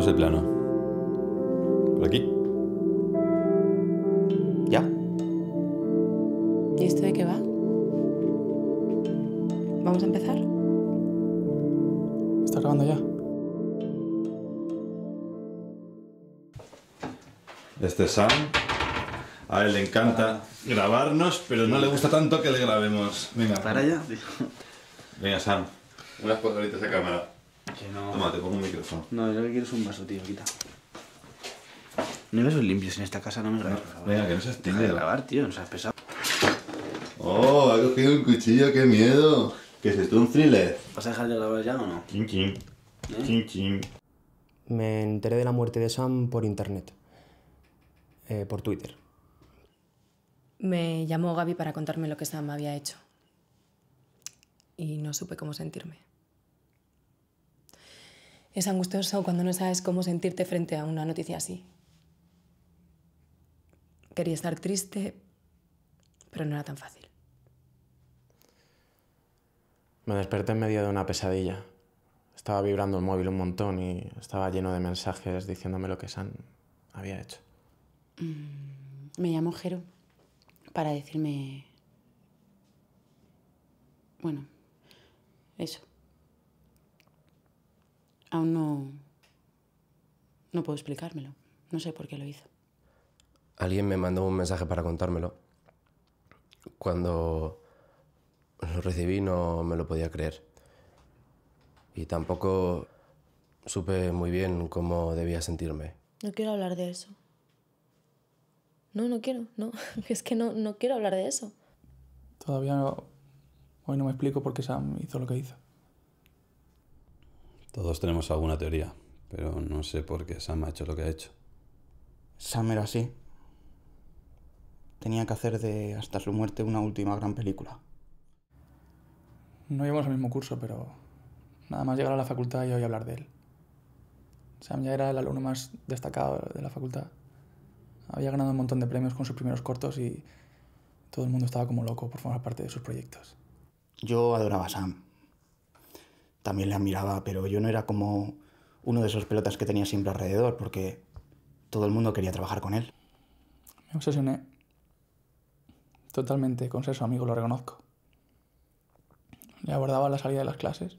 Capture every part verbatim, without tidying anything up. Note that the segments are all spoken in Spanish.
Hacemos el plano. Por aquí. ¿Ya? ¿Y esto de qué va? ¿Vamos a empezar? ¿Estás grabando ya? Este es Sam. A él le encanta grabarnos, pero no le gusta tanto que le grabemos. Venga. ¿Para allá? Venga, Sam. Unas palabritas de cámara. Que no. Toma, te pongo un micrófono. No, yo lo que quiero es un vaso, tío, quita. No hay vasos limpios en esta casa, no me grabes, por favor. Venga, que no seas Deja de tímido. grabar, tío, no seas pesado. Oh, ha cogido un cuchillo, qué miedo. ¿Qué es esto, un thriller? ¿Vas a dejar de grabar ya o no? Chin chin. ¿Eh? Chin chin. Me enteré de la muerte de Sam por internet. Eh, por Twitter. Me llamó Gaby para contarme lo que Sam había hecho. Y no supe cómo sentirme. Es angustioso cuando no sabes cómo sentirte frente a una noticia así. Quería estar triste, pero no era tan fácil. Me desperté en medio de una pesadilla. Estaba vibrando el móvil un montón y estaba lleno de mensajes diciéndome lo que Sam había hecho. Mm, me llamó Jero para decirme... Bueno, eso. Aún no... No puedo explicármelo. No sé por qué lo hizo. Alguien me mandó un mensaje para contármelo. Cuando lo recibí no me lo podía creer. Y tampoco supe muy bien cómo debía sentirme. No quiero hablar de eso. No, no quiero, no. Es que no, no quiero hablar de eso. Todavía no... Hoy no me explico por qué Sam hizo lo que hizo. Todos tenemos alguna teoría, pero no sé por qué Sam ha hecho lo que ha hecho. Sam era así. Tenía que hacer de hasta su muerte una última gran película. No llevamos el mismo curso, pero nada más llegar a la facultad y oí hablar de él. Sam ya era el alumno más destacado de la facultad. Había ganado un montón de premios con sus primeros cortos y todo el mundo estaba como loco por formar parte de sus proyectos. Yo adoraba a Sam. También le admiraba, pero yo no era como uno de esos pelotas que tenía siempre alrededor, porque todo el mundo quería trabajar con él. Me obsesioné. Totalmente con ser su amigo, lo reconozco. Le abordaba a la salida de las clases.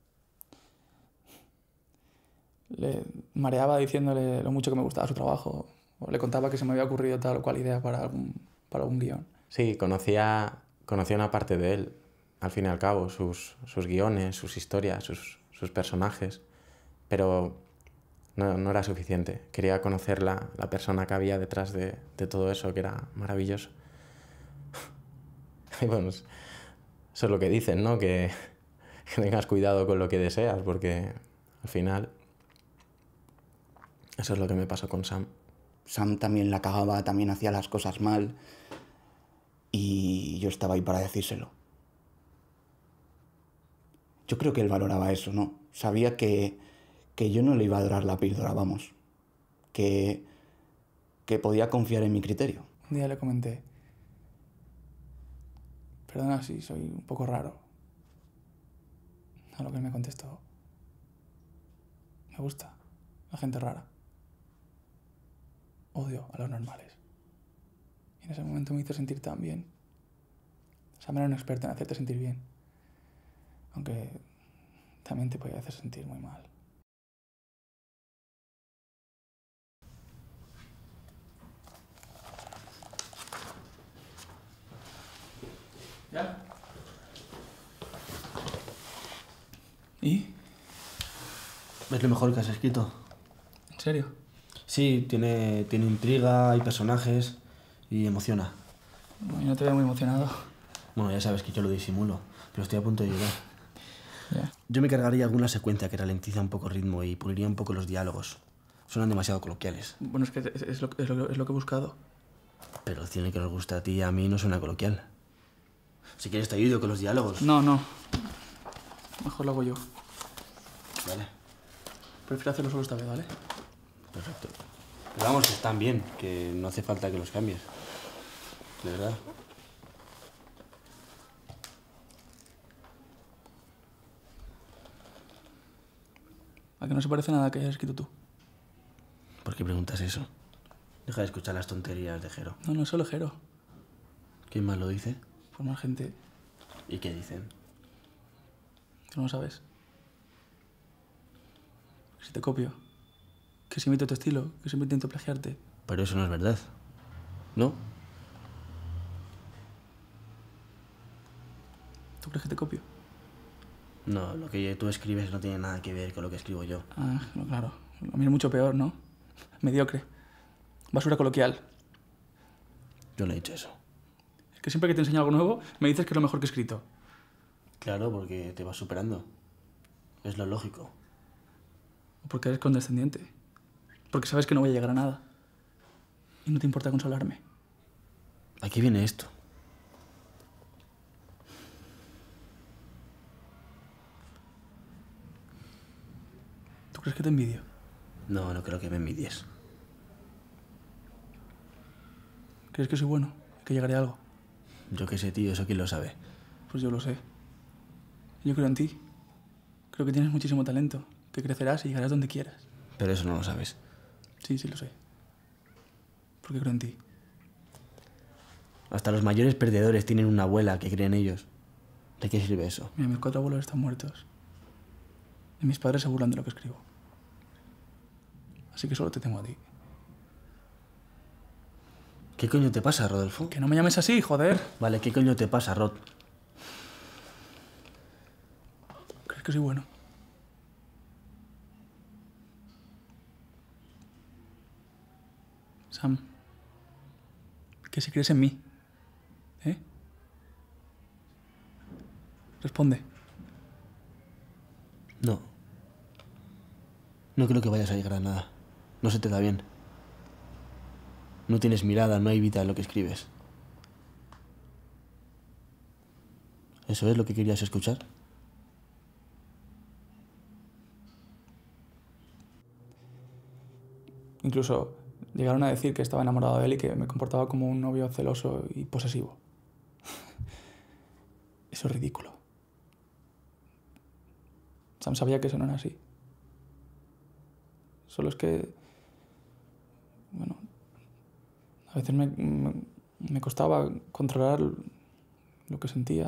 Le mareaba diciéndole lo mucho que me gustaba su trabajo. O le contaba que se me había ocurrido tal o cual idea para algún, para algún guión. Sí, conocía, conocía una parte de él, al fin y al cabo, sus, sus guiones, sus historias, sus, sus personajes, pero no, no era suficiente. Quería conocer la, la persona que había detrás de, de todo eso, que era maravilloso. Y bueno, eso es lo que dicen, ¿no? Que, que tengas cuidado con lo que deseas, porque al final eso es lo que me pasó con Sam. Sam también la cagaba, también hacía las cosas mal. Y yo estaba ahí para decírselo. Yo creo que él valoraba eso, ¿no? Sabía que, que yo no le iba a dorar la píldora, vamos. Que, que podía confiar en mi criterio. Un día le comenté: perdona si soy un poco raro. A lo que él me contestó: me gusta la gente rara. Odio a los normales. Y en ese momento me hizo sentir tan bien. Sam era un experto en hacerte sentir bien. Aunque también te podía hacer sentir muy mal. ¿Ya? ¿Y? Es lo mejor que has escrito. ¿En serio? Sí, tiene, tiene intriga, hay personajes y emociona. Bueno, yo no te veo muy emocionado. Bueno, ya sabes que yo lo disimulo, pero estoy a punto de llorar. Ya. Yo me cargaría alguna secuencia que ralentiza un poco el ritmo y puliría un poco los diálogos. Suenan demasiado coloquiales. Bueno, es que es, es, lo, es, lo, es lo que he buscado. Pero el cine que nos gusta a ti y a mí no suena coloquial. Si quieres te ayudo con los diálogos. No, no. Mejor lo hago yo. Vale. Prefiero hacerlo solo esta vez, ¿vale? Perfecto. Pero vamos, que están bien, que no hace falta que los cambies. De verdad. ¿A que no se parece nada que hayas escrito tú? qué preguntas eso? Deja de escuchar las tonterías de Jero. No, no es solo Jero. ¿Quién más lo dice? Por más gente. ¿Y qué dicen? Tú no lo sabes. Que si te copio. Que si imito tu estilo. Que siempre intento plagiarte. Pero eso no es verdad. ¿No? ¿Tú crees que te copio? No, lo que tú escribes no tiene nada que ver con lo que escribo yo. Ah, no, claro. Lo mío es mucho peor, ¿no? Mediocre. Basura coloquial. Yo no he dicho eso. Es que siempre que te enseño algo nuevo, me dices que es lo mejor que he escrito. Claro, porque te vas superando. Es lo lógico. O porque eres condescendiente. Porque sabes que no voy a llegar a nada. Y no te importa consolarme. ¿A qué viene esto? ¿Tú crees que te envidio? No, no creo que me envidies. ¿Crees que soy bueno? ¿Que llegaré a algo? Yo qué sé, tío, eso quién lo sabe. Pues yo lo sé. Yo creo en ti. Creo que tienes muchísimo talento. Que crecerás y llegarás donde quieras. Pero eso no lo sabes. Sí, sí lo sé. Porque creo en ti. Hasta los mayores perdedores tienen una abuela que cree en ellos. ¿De qué sirve eso? Mira, mis cuatro abuelos están muertos. Y mis padres se burlan de lo que escribo. Así que solo te tengo a ti. ¿Qué coño te pasa, Rodolfo? Que no me llames así, joder. Vale, ¿qué coño te pasa, Rod? ¿Crees que soy bueno? Sam, que si crees en mí, ¿eh? Responde. No. No creo que vayas a llegar a nada. No se te da bien. No tienes mirada, no hay vida en lo que escribes. ¿Eso es lo que querías escuchar? Incluso llegaron a decir que estaba enamorado de él y que me comportaba como un novio celoso y posesivo. Eso es ridículo. Sam sabía que eso no era así. Solo es que... Bueno... A veces me, me, me costaba controlar lo que sentía.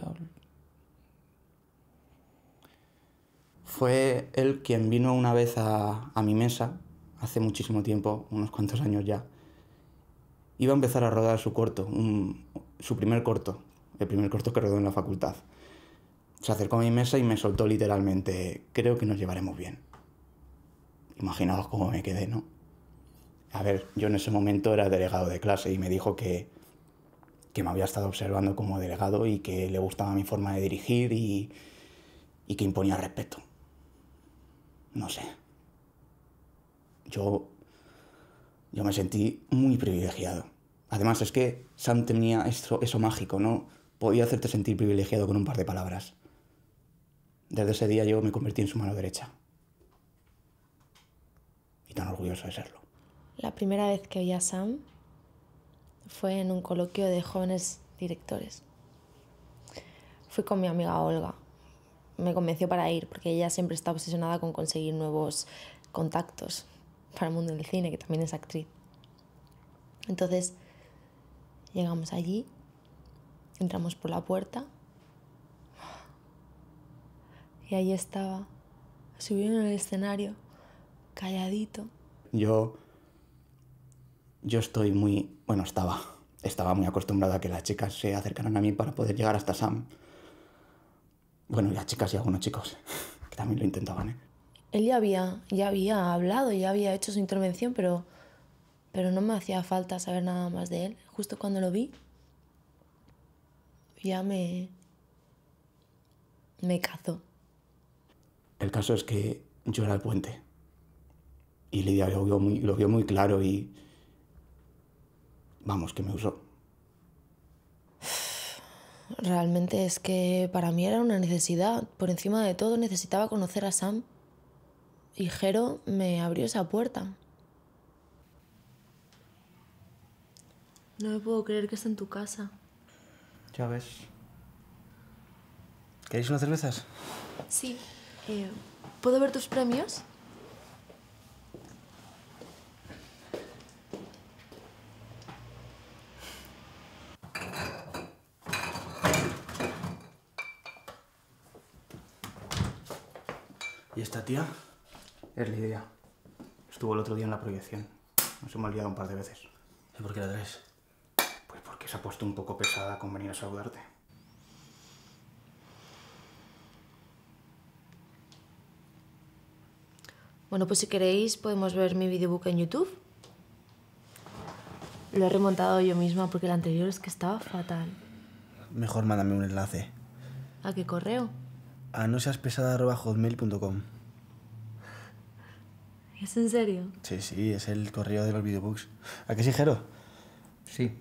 Fue él quien vino una vez a, a mi mesa, hace muchísimo tiempo, unos cuantos años ya. Iba a empezar a rodar su corto, un, su primer corto, el primer corto que rodó en la facultad. Se acercó a mi mesa y me soltó literalmente: creo que nos llevaremos bien. Imaginaos cómo me quedé, ¿no? A ver, yo en ese momento era delegado de clase y me dijo que, que me había estado observando como delegado y que le gustaba mi forma de dirigir y, y que imponía respeto. No sé. Yo, yo me sentí muy privilegiado. Además es que Sam tenía eso, eso mágico, ¿no? Podía hacerte sentir privilegiado con un par de palabras. Desde ese día yo me convertí en su mano derecha. Y tan orgulloso de serlo. La primera vez que vi a Sam fue en un coloquio de jóvenes directores. Fui con mi amiga Olga. Me convenció para ir porque ella siempre está obsesionada con conseguir nuevos contactos para el mundo del cine, que también es actriz. Entonces, llegamos allí, entramos por la puerta y ahí estaba, subido en el escenario, calladito. Yo... Yo estoy muy... Bueno, estaba. Estaba muy acostumbrada a que las chicas se acercaran a mí para poder llegar hasta Sam. Bueno, y las chicas y algunos chicos, que también lo intentaban, ¿eh? Él ya había, ya había hablado, ya había hecho su intervención, pero, pero no me hacía falta saber nada más de él. Justo cuando lo vi, ya me... me cazó. El caso es que yo era el puente. Y Lidia lo vio muy, lo vio muy claro y... Vamos, que me usó. Realmente es que para mí era una necesidad. Por encima de todo necesitaba conocer a Sam. Y Jero me abrió esa puerta. No me puedo creer que esté en tu casa. Ya ves. ¿Queréis unas cervezas? Sí. Eh, ¿Puedo ver tus premios? ¿Y esta tía? Es Lidia. Estuvo el otro día en la proyección. Nos hemos liado un par de veces. ¿Y por qué la traes? Pues porque se ha puesto un poco pesada con venir a saludarte. Bueno, pues si queréis podemos ver mi videobook en YouTube. Lo he remontado yo misma porque el anterior es que estaba fatal. Mejor mándame un enlace. ¿A qué correo? A no seas pesada arroba hotmail punto com. ¿Es en serio? Sí, sí, es el correo de los videobooks. ¿A qué sí, Jero? Sí.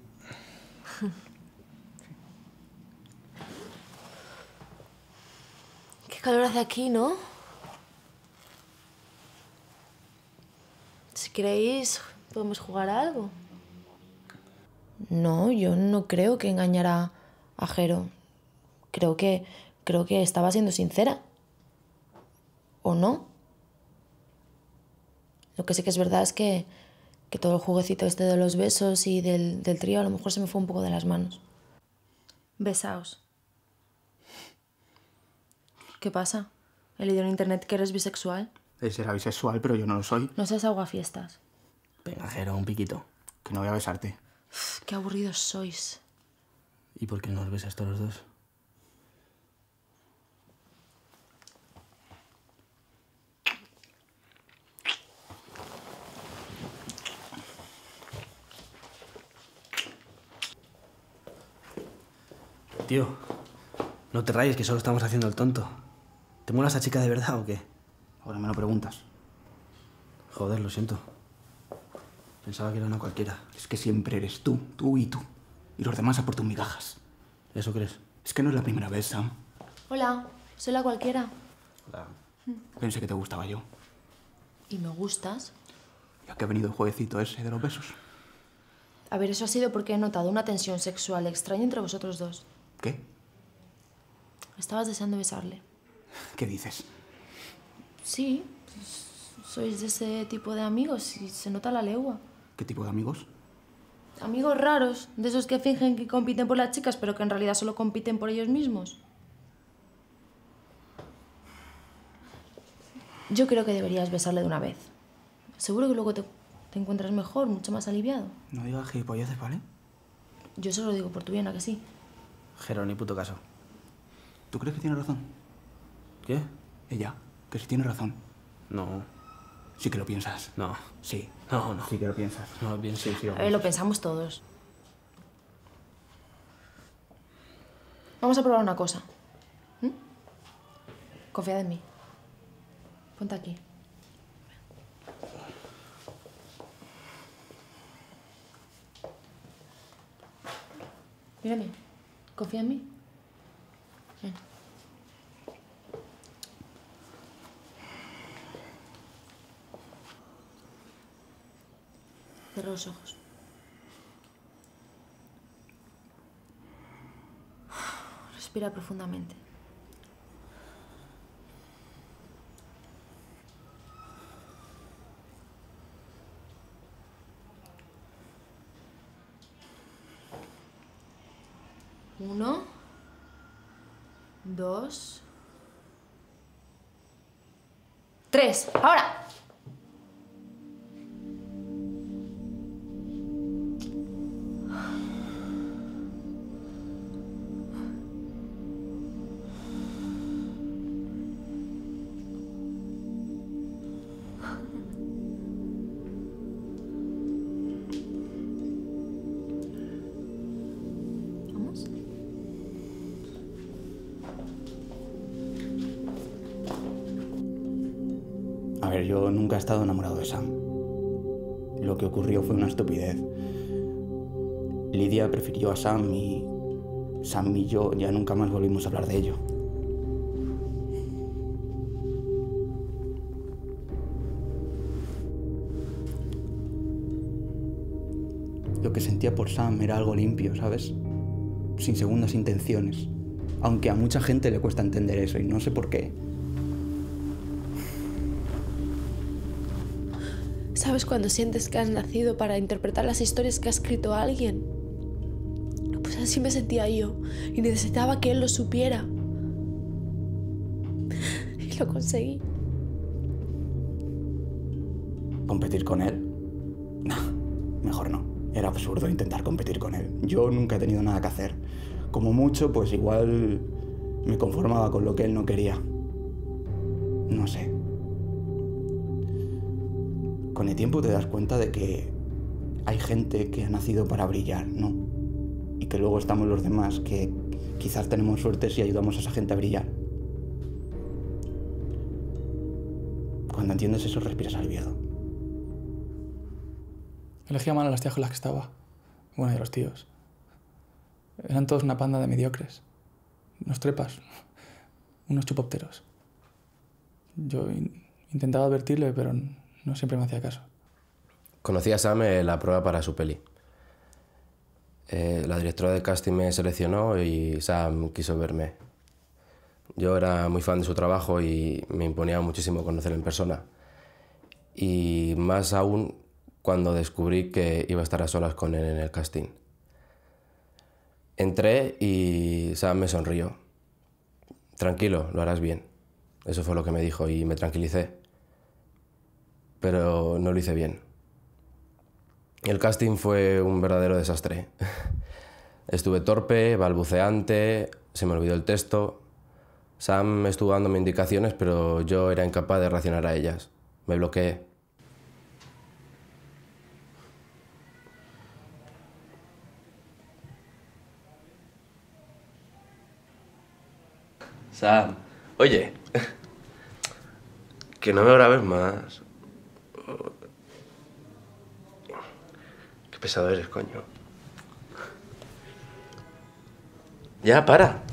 Qué calor hace aquí, ¿no? Si queréis, podemos jugar a algo. No, yo no creo que engañara a Jero. Creo que, creo que estaba siendo sincera. ¿O no? Lo que sí que es verdad es que, que todo el jueguecito este de los besos y del, del trío a lo mejor se me fue un poco de las manos. Besaos. ¿Qué pasa? He leído en internet que eres bisexual. Él será bisexual, pero yo no lo soy. No seas aguafiestas. Venga, Jero, un piquito. Que no voy a besarte. Uf, qué aburridos sois. ¿Y por qué no os besas todos los dos? Tío, no te rayes, que solo estamos haciendo el tonto. ¿Te mola esa chica de verdad o qué? Ahora me lo preguntas. Joder, lo siento. Pensaba que era una cualquiera. Es que siempre eres tú, tú y tú. Y los demás a por tus migajas. ¿Eso crees? Es que no es la primera vez, Sam. Hola, soy la cualquiera. Hola. Pensé que te gustaba yo. ¿Y me gustas? Ya que ha venido el jueguecito ese de los besos. A ver, eso ha sido porque he notado una tensión sexual extraña entre vosotros dos. ¿Qué? Estabas deseando besarle. ¿Qué dices? Sí, sois de ese tipo de amigos y se nota la legua. ¿Qué tipo de amigos? Amigos raros, de esos que fingen que compiten por las chicas, pero que en realidad solo compiten por ellos mismos. Yo creo que deberías besarle de una vez. Seguro que luego te, te encuentras mejor, mucho más aliviado. No digas gilipolleces, ¿vale? Yo solo lo digo por tu bien, ¿a que sí? Jero, ni puto caso. ¿Tú crees que tiene razón? ¿Qué? Ella, que sí tiene razón. No. Sí que lo piensas. No. Sí. No, no. Sí que lo piensas. No, bien, sí, sí. A ver, lo pensamos todos. Vamos a probar una cosa. ¿Mm? Confía en mí. Ponte aquí. Mírame. Confía en mí. Ven. Cierra los ojos. Respira profundamente. Uno, dos, tres. ¡Ahora! ¿Vamos? A ver, yo nunca he estado enamorado de Sam. Lo que ocurrió fue una estupidez. Lidia prefirió a Sam y Sam y yo ya nunca más volvimos a hablar de ello. Lo que sentía por Sam era algo limpio, ¿sabes? Sin segundas intenciones. Aunque a mucha gente le cuesta entender eso y no sé por qué. ¿Sabes cuando sientes que has nacido para interpretar las historias que ha escrito alguien? Pues así me sentía yo y necesitaba que él lo supiera. Y lo conseguí. ¿Competir con él? No, mejor no. Era absurdo intentar competir con él. Yo nunca he tenido nada que hacer. Como mucho, pues igual me conformaba con lo que él no quería. No sé. Con el tiempo te das cuenta de que hay gente que ha nacido para brillar, ¿no? Y que luego estamos los demás que quizás tenemos suerte si ayudamos a esa gente a brillar. Cuando entiendes eso, respiras aliviado. Elegía mal a las tías con las que estaba. Bueno, y a los tíos. Eran todos una panda de mediocres. Unos trepas. Unos chupópteros. Yo in- intentaba advertirle, pero no siempre me hacía caso. Conocí a Sam en la prueba para su peli. Eh, la directora de casting me seleccionó y Sam quiso verme. Yo era muy fan de su trabajo y me imponía muchísimo conocerlo en persona. Y más aún cuando descubrí que iba a estar a solas con él en el casting. Entré y Sam me sonrió. Tranquilo, lo harás bien. Eso fue lo que me dijo y me tranquilicé. Pero no lo hice bien. El casting fue un verdadero desastre. Estuve torpe, balbuceante, se me olvidó el texto. Sam me estuvo dándome indicaciones, pero yo era incapaz de reaccionar a ellas. Me bloqueé. Sam, oye, que no me grabes más. Qué pesado eres, coño. Ya, para.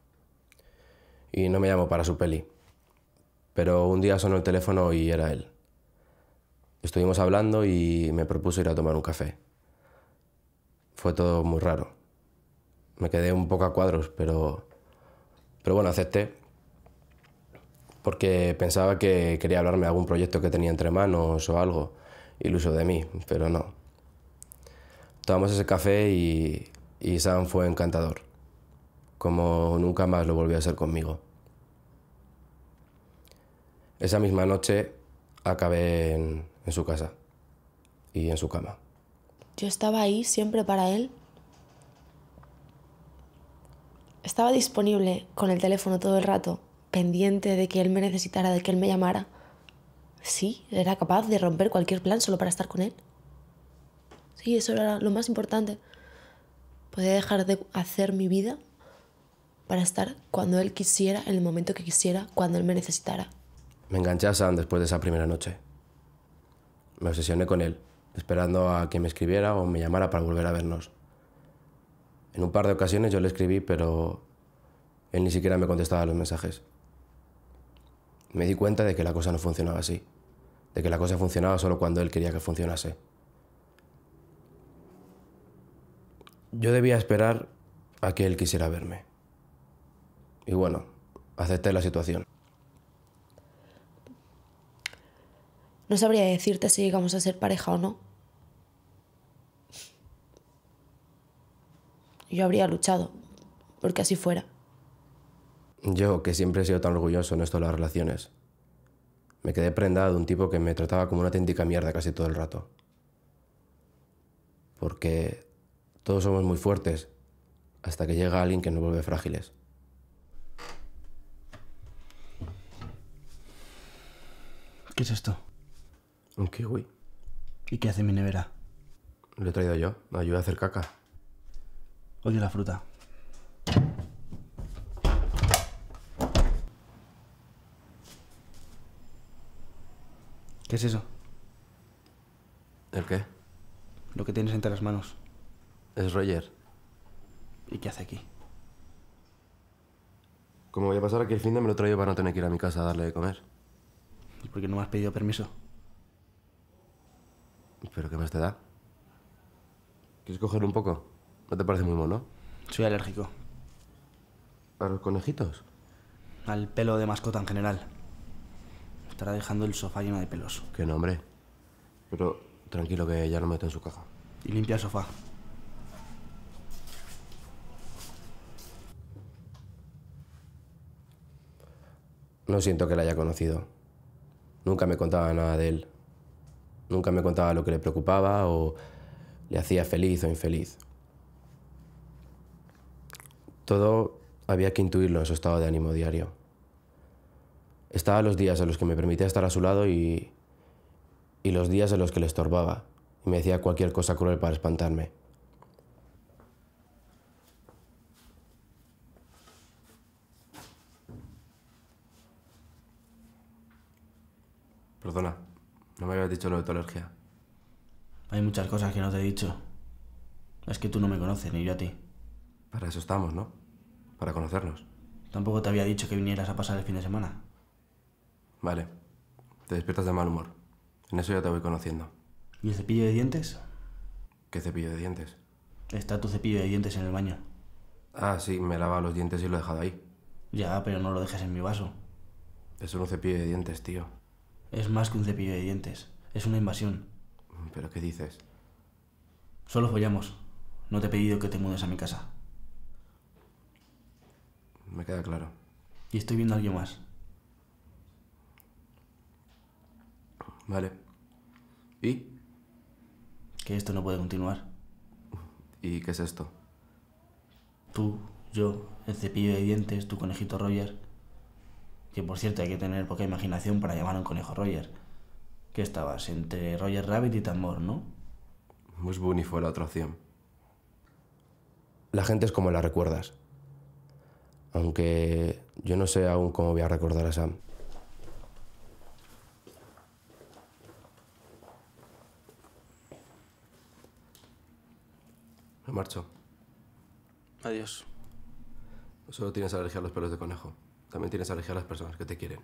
Y no me llamó para su peli. Pero un día sonó el teléfono y era él. Estuvimos hablando y me propuso ir a tomar un café. Fue todo muy raro. Me quedé un poco a cuadros, pero... Pero bueno, acepté. Porque pensaba que quería hablarme de algún proyecto que tenía entre manos o algo. Iluso de mí, pero no. Tomamos ese café y, y Sam fue encantador. Como nunca más lo volvió a ser conmigo. Esa misma noche acabé en, en su casa y en su cama. Yo estaba ahí siempre para él. Estaba disponible con el teléfono todo el rato, pendiente de que él me necesitara, de que él me llamara. Sí, era capaz de romper cualquier plan solo para estar con él. Sí, eso era lo más importante. Podía dejar de hacer mi vida para estar cuando él quisiera, en el momento que quisiera, cuando él me necesitara. Me enganché a Sam después de esa primera noche. Me obsesioné con él, esperando a que me escribiera o me llamara para volver a vernos. En un par de ocasiones yo le escribí, pero él ni siquiera me contestaba los mensajes. Me di cuenta de que la cosa no funcionaba así, de que la cosa funcionaba solo cuando él quería que funcionase. Yo debía esperar a que él quisiera verme. Y bueno, acepté la situación. No sabría decirte si llegamos a ser pareja o no. Yo habría luchado porque así fuera. Yo, que siempre he sido tan orgulloso en esto de las relaciones, me quedé prendado de un tipo que me trataba como una auténtica mierda casi todo el rato. Porque todos somos muy fuertes hasta que llega alguien que nos vuelve frágiles. ¿Qué es esto? Un kiwi. ¿Y qué hace mi nevera? Lo he traído yo. Me ayuda a hacer caca. Odio la fruta. ¿Qué es eso? ¿El qué? Lo que tienes entre las manos. Es Roger. ¿Y qué hace aquí? Como voy a pasar aquí el fin de me lo he traído para no tener que ir a mi casa a darle de comer. ¿Y por qué no me has pedido permiso? ¿Pero qué más te da? ¿Quieres coger un poco? ¿No te parece muy mono? Soy alérgico. ¿A los conejitos? Al pelo de mascota en general. Me estará dejando el sofá lleno de pelos. Qué nombre. Pero tranquilo que ya lo meto en su caja. Y limpia el sofá. No siento que la haya conocido. Nunca me contaba nada de él. Nunca me contaba lo que le preocupaba o le hacía feliz o infeliz. Todo había que intuirlo en su estado de ánimo diario. Estaba los días en los que me permitía estar a su lado y, y los días en los que le estorbaba y me decía cualquier cosa cruel para espantarme. Perdona, no me habías dicho lo de tu alergia. Hay muchas cosas que no te he dicho. Es que tú no me conoces, ni yo a ti. Para eso estamos, ¿no? Para conocernos. Tampoco te había dicho que vinieras a pasar el fin de semana. Vale. Te despiertas de mal humor. En eso ya te voy conociendo. ¿Y el cepillo de dientes? ¿Qué cepillo de dientes? Está tu cepillo de dientes en el baño. Ah, sí, me lava los dientes y lo he dejado ahí. Ya, pero no lo dejes en mi vaso. Es un cepillo de dientes, tío. Es más que un cepillo de dientes. Es una invasión. ¿Pero qué dices? Solo follamos. No te he pedido que te mudes a mi casa. Me queda claro. Y estoy viendo a alguien más. Vale. ¿Y? Que esto no puede continuar. ¿Y qué es esto? Tú, yo, el cepillo de dientes, tu conejito Roger. Que por cierto hay que tener poca imaginación para llamar a un conejo Roger. ¿Qué estabas? Entre Roger Rabbit y Tambor, ¿no? Bugs Bunny fue la otra opción. La gente es como la recuerdas. Aunque yo no sé aún cómo voy a recordar a Sam. Me marcho. Adiós. No solo tienes alergia a los pelos de conejo. También tienes alergia a las personas que te quieren.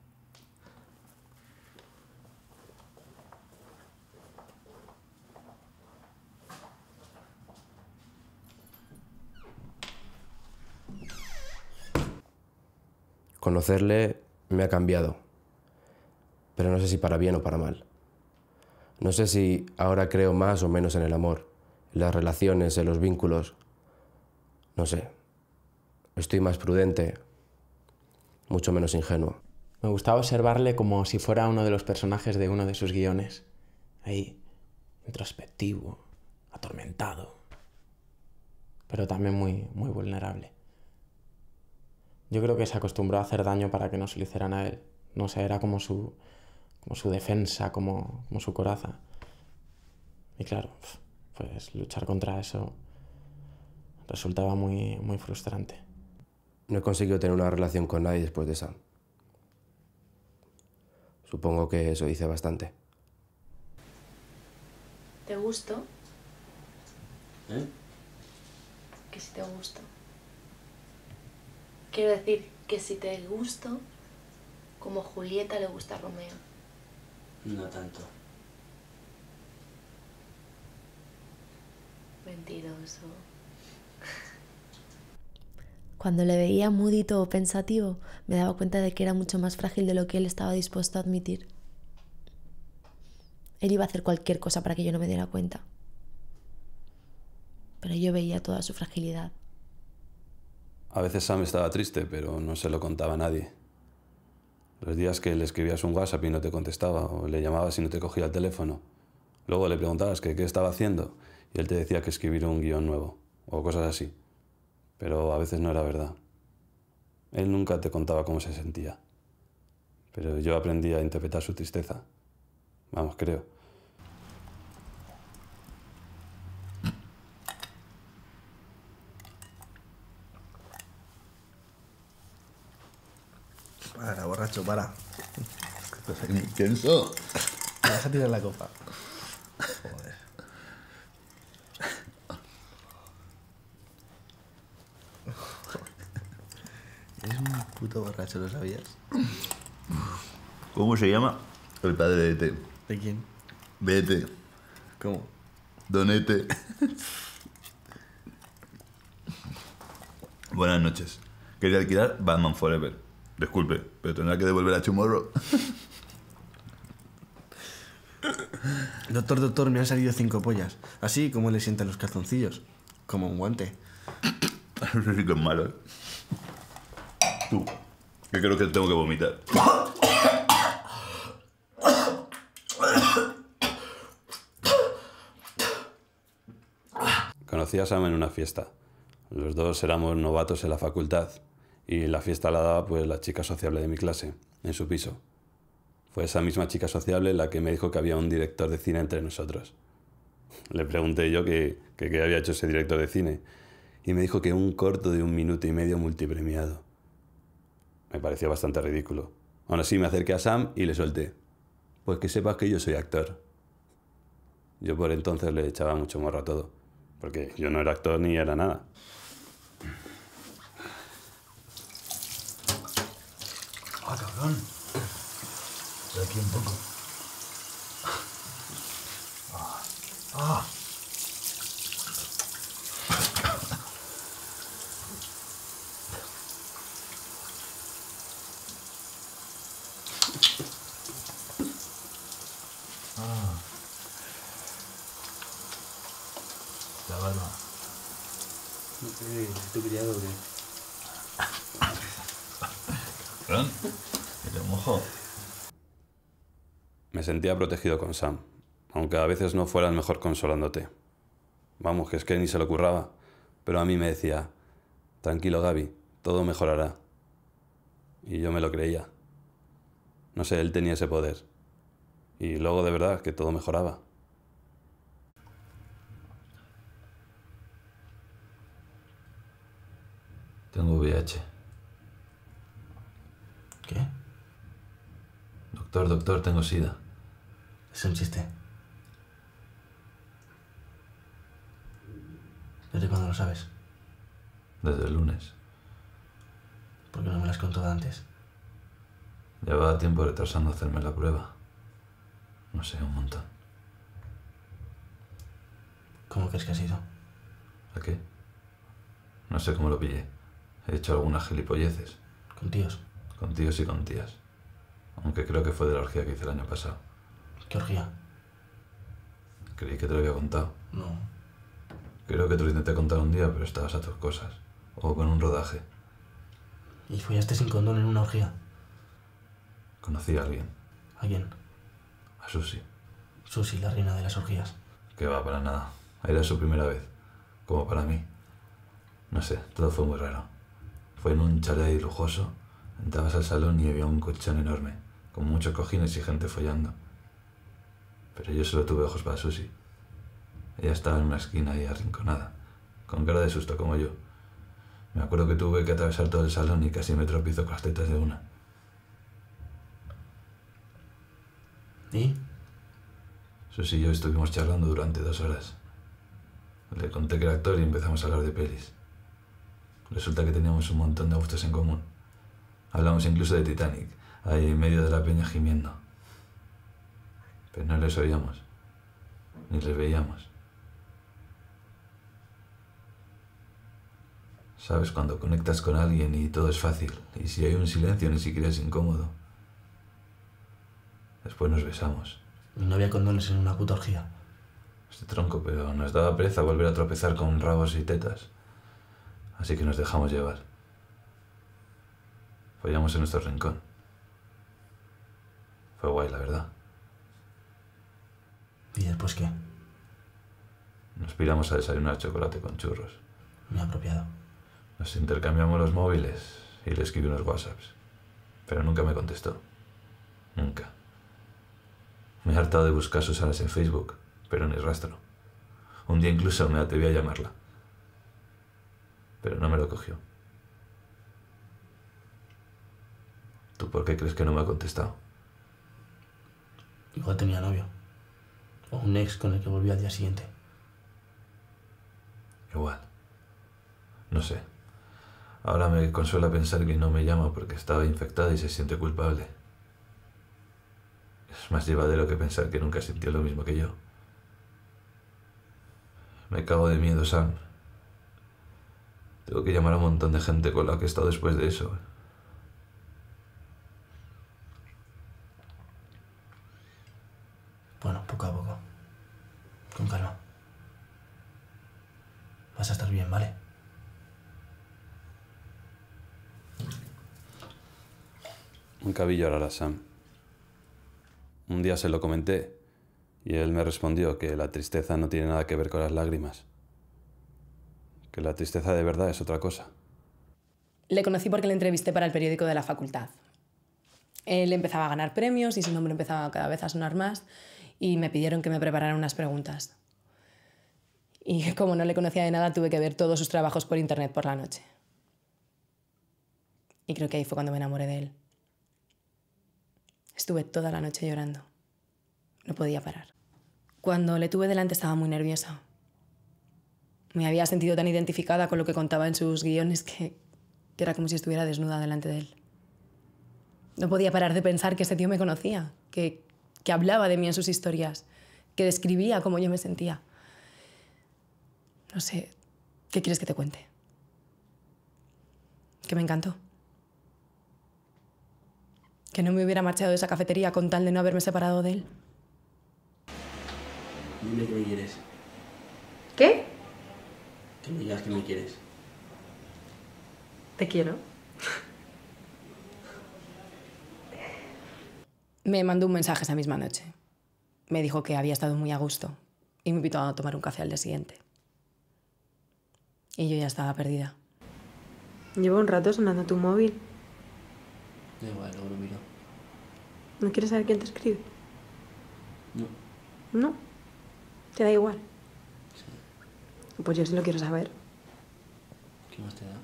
Conocerle me ha cambiado, pero no sé si para bien o para mal. No sé si ahora creo más o menos en el amor, en las relaciones, en los vínculos. No sé. Estoy más prudente, mucho menos ingenuo. Me gustaba observarle como si fuera uno de los personajes de uno de sus guiones. Ahí, introspectivo, atormentado, pero también muy, muy vulnerable. Yo creo que se acostumbró a hacer daño para que no se lo hicieran a él. No sé, era como su, como su defensa, como, como su coraza. Y claro, pues luchar contra eso resultaba muy, muy frustrante. No he conseguido tener una relación con nadie después de Sam. Supongo que eso dice bastante. ¿Te gusto? ¿Eh? Que si te gusto. Quiero decir que si te gusto, como Julieta le gusta a Romeo. No tanto. Mentiroso. Cuando le veía mudito o pensativo, me daba cuenta de que era mucho más frágil de lo que él estaba dispuesto a admitir. Él iba a hacer cualquier cosa para que yo no me diera cuenta. Pero yo veía toda su fragilidad. A veces Sam estaba triste, pero no se lo contaba a nadie. Los días que le escribías un WhatsApp y no te contestaba, o le llamabas y no te cogía el teléfono. Luego le preguntabas que qué estaba haciendo y él te decía que escribir un guión nuevo, o cosas así. Pero a veces no era verdad. Él nunca te contaba cómo se sentía. Pero yo aprendí a interpretar su tristeza. Vamos, creo. Para, borracho, para. Estás ahí muy intenso. Me vas a tirar la copa. Joder. Eres un puto borracho, ¿lo sabías? ¿Cómo se llama? El padre de Ete. ¿De quién? De Ete. ¿Cómo? Don Ete. Buenas noches. Quería alquilar Batman Forever. Disculpe, pero tendrá que devolver a Tomorrow. Doctor, doctor, me han salido cinco pollas. Así como le sientan los calzoncillos. Como un guante. Eso sí que es malo, ¿eh? Tú, que creo que tengo que vomitar. Conocí a Sam en una fiesta. Los dos éramos novatos en la facultad y la fiesta la daba pues la chica sociable de mi clase, en su piso. Fue esa misma chica sociable la que me dijo que había un director de cine entre nosotros. Le pregunté yo qué que, que había hecho ese director de cine y me dijo que un corto de un minuto y medio multipremiado. Me pareció bastante ridículo. Aún así me acerqué a Sam y le solté: pues que sepas que yo soy actor. Yo por entonces le echaba mucho morro a todo, porque yo no era actor ni era nada. Ah, cabrón. De aquí un poco. Ah. Ah. Ah. La barba. ¿Qué? ¿Tu criado o qué? ¿Cabrón? ¿Que te mojo? Me sentía protegido con Sam, aunque a veces no fuera el mejor consolándote. Vamos, que es que ni se lo curraba, pero a mí me decía: tranquilo, Gaby, todo mejorará. Y yo me lo creía. No sé, él tenía ese poder. Y luego de verdad que todo mejoraba. Tengo V I H. ¿Qué? Doctor, doctor, tengo SIDA. Es un chiste. ¿Desde cuándo lo sabes? Desde el lunes. ¿Por qué no me lo has contado antes? Llevaba tiempo retrasando hacerme la prueba. No sé, un montón. ¿Cómo crees que ha sido? ¿A qué? No sé cómo lo pillé. He hecho algunas gilipolleces. ¿Con tíos? Con tíos y con tías. Aunque creo que fue de la orgía que hice el año pasado. ¿Qué orgía? Creí que te lo había contado. No. Creo que te lo intenté contar un día, pero estabas a tus cosas. O con un rodaje. ¿Y follaste sin condón en una orgía? Conocí a alguien. ¿A quién? A Susi. Susi, la reina de las orgías. Que va, para nada. Era su primera vez. Como para mí. No sé, todo fue muy raro. Fue en un chalet lujoso. Entrabas al salón y había un colchón enorme, con muchos cojines y gente follando. Pero yo solo tuve ojos para Susi. Ella estaba en una esquina ahí arrinconada, con cara de susto como yo. Me acuerdo que tuve que atravesar todo el salón y casi me tropiezo con las tetas de una. ¿Y? Susi y yo estuvimos charlando durante dos horas. Le conté que era actor y empezamos a hablar de pelis. Resulta que teníamos un montón de gustos en común. Hablamos incluso de Titanic, ahí en medio de la peña gimiendo. Pero no les oíamos, ni les veíamos. Sabes, cuando conectas con alguien y todo es fácil, y si hay un silencio ni siquiera es incómodo. Después nos besamos. Y no había condones en una puta orgía. Este tronco, pero nos daba pereza volver a tropezar con rabos y tetas. Así que nos dejamos llevar. Follamos en nuestro rincón. Fue guay, la verdad. ¿Y después qué? Nos piramos a desayunar chocolate con churros. Muy apropiado. Nos intercambiamos los móviles y le escribí unos WhatsApps. Pero nunca me contestó. Nunca. Me he hartado de buscar sus alas en Facebook, pero ni rastro. Un día incluso me atreví a llamarla. Pero no me lo cogió. ¿Tú por qué crees que no me ha contestado? Igual tenía novio. O un ex con el que volvió al día siguiente. Igual. No sé. Ahora me consuela pensar que no me llama porque estaba infectada y se siente culpable. Es más llevadero que pensar que nunca sintió lo mismo que yo. Me cago de miedo, Sam. Tengo que llamar a un montón de gente con la que he estado después de eso. Bueno, poco a poco. Con calma. Vas a estar bien, ¿vale? Nunca vi llorar a Sam. Un día se lo comenté y él me respondió que la tristeza no tiene nada que ver con las lágrimas. que la tristeza de verdad es otra cosa. Le conocí porque le entrevisté para el periódico de la facultad. Él empezaba a ganar premios y su nombre empezaba cada vez a sonar más y me pidieron que me preparara unas preguntas. Y como no le conocía de nada, tuve que ver todos sus trabajos por internet por la noche. Y creo que ahí fue cuando me enamoré de él. Estuve toda la noche llorando. No podía parar. Cuando le tuve delante estaba muy nerviosa. Me había sentido tan identificada con lo que contaba en sus guiones que, que era como si estuviera desnuda delante de él. No podía parar de pensar que ese tío me conocía, que, que hablaba de mí en sus historias, que describía cómo yo me sentía. No sé, ¿qué quieres que te cuente? Que me encantó. Que no me hubiera marchado de esa cafetería con tal de no haberme separado de él. Dime que me quieres. ¿Qué? Que me digas que me quieres. Te quiero. Me mandó un mensaje esa misma noche. Me dijo que había estado muy a gusto y me invitó a tomar un café al día siguiente. Y yo ya estaba perdida. Llevo un rato sonando tu móvil. Da igual, luego lo miro. ¿No quieres saber quién te escribe? No. No. ¿Te da igual? Sí. Pues yo sí lo quiero saber. ¿Qué más te da?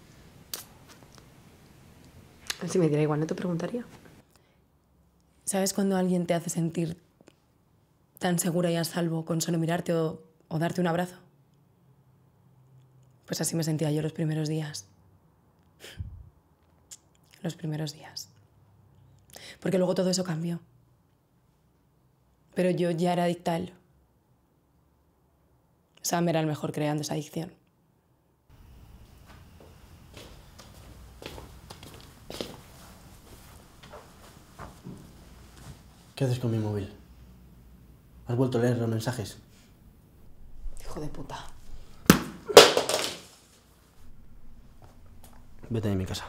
Si me diera igual, no te preguntaría. ¿Sabes cuando alguien te hace sentir tan segura y a salvo con solo mirarte o, o darte un abrazo? Pues así me sentía yo los primeros días. Los primeros días. Porque luego todo eso cambió. Pero yo ya era adicta a él. Sam era el mejor creando esa adicción. ¿Qué haces con mi móvil? ¿Has vuelto a leer los mensajes? Hijo de puta. Vete de mi casa.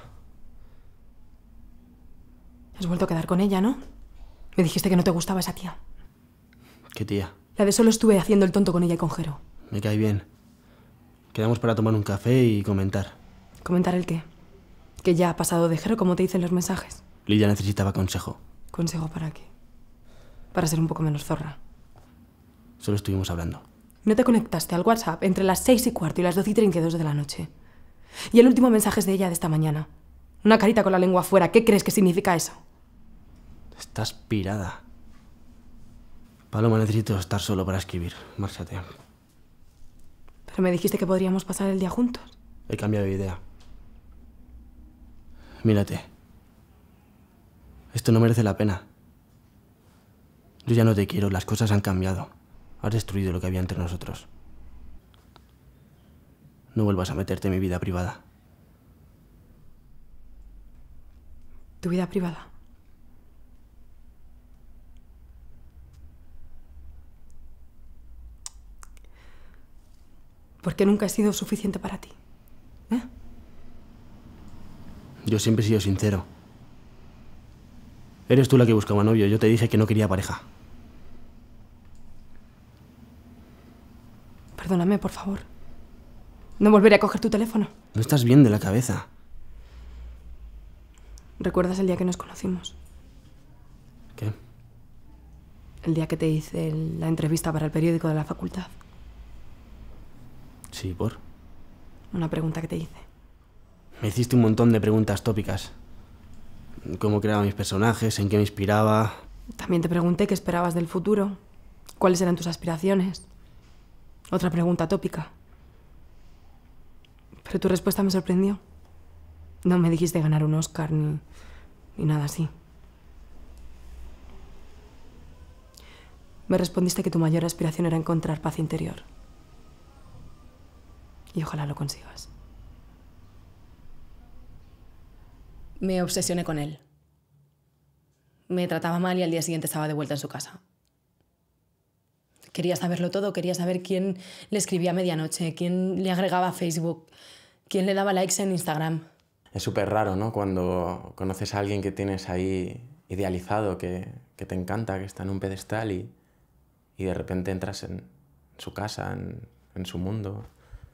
Has vuelto a quedar con ella, ¿no? Me dijiste que no te gustaba esa tía. ¿Qué tía? La de solo estuve haciendo el tonto con ella y con Jero. Me cae bien. Quedamos para tomar un café y comentar. ¿Comentar el qué? Que ya ha pasado de Jero, como te dicen los mensajes. Lidia necesitaba consejo. ¿Consejo para qué? Para ser un poco menos zorra. Solo estuvimos hablando. No te conectaste al WhatsApp entre las seis y cuarto y las doce y treinta y dos de la noche. Y el último mensaje es de ella de esta mañana. Una carita con la lengua afuera. ¿Qué crees que significa eso? Estás pirada. Paloma, necesito estar solo para escribir. Márchate. Pero me dijiste que podríamos pasar el día juntos. He cambiado de idea. Mírate. Esto no merece la pena. Yo ya no te quiero, las cosas han cambiado. Has destruido lo que había entre nosotros. No vuelvas a meterte en mi vida privada. ¿Tu vida privada? Porque nunca he sido suficiente para ti. ¿Eh? Yo siempre he sido sincero. Eres tú la que buscaba novio. Yo te dije que no quería pareja. Perdóname, por favor. No volveré a coger tu teléfono. No estás bien de la cabeza. ¿Recuerdas el día que nos conocimos? ¿Qué? El día que te hice la entrevista para el periódico de la facultad. Sí, ¿por? Una pregunta que te hice. Me hiciste un montón de preguntas tópicas. Cómo creaba mis personajes, en qué me inspiraba. También te pregunté qué esperabas del futuro. ¿Cuáles eran tus aspiraciones? Otra pregunta tópica. Pero tu respuesta me sorprendió. No me dijiste ganar un Oscar ni, ni nada así. Me respondiste que tu mayor aspiración era encontrar paz interior. Y ojalá lo consigas. Me obsesioné con él. Me trataba mal y al día siguiente estaba de vuelta en su casa. Quería saberlo todo, quería saber quién le escribía a medianoche, quién le agregaba a Facebook, quién le daba likes en Instagram. Es súper raro, ¿no? Cuando conoces a alguien que tienes ahí idealizado, que, que te encanta, que está en un pedestal y, y de repente entras en su casa, en, en su mundo,